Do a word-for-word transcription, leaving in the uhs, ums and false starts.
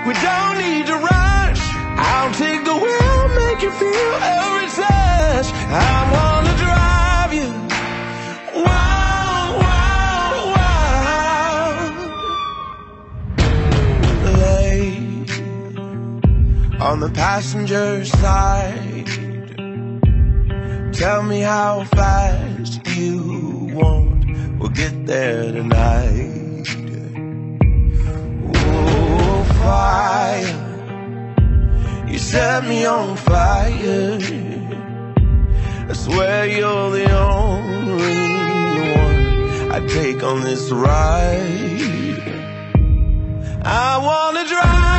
We don't need to rush. I'll take the wheel, make you feel every touch. I wanna drive you wild, wild, wild. Lay on the passenger side, tell me how fast you want, we'll get there tonight. Oh, fire, you set me on fire. I swear you're the only one I take on this ride. I wanna drive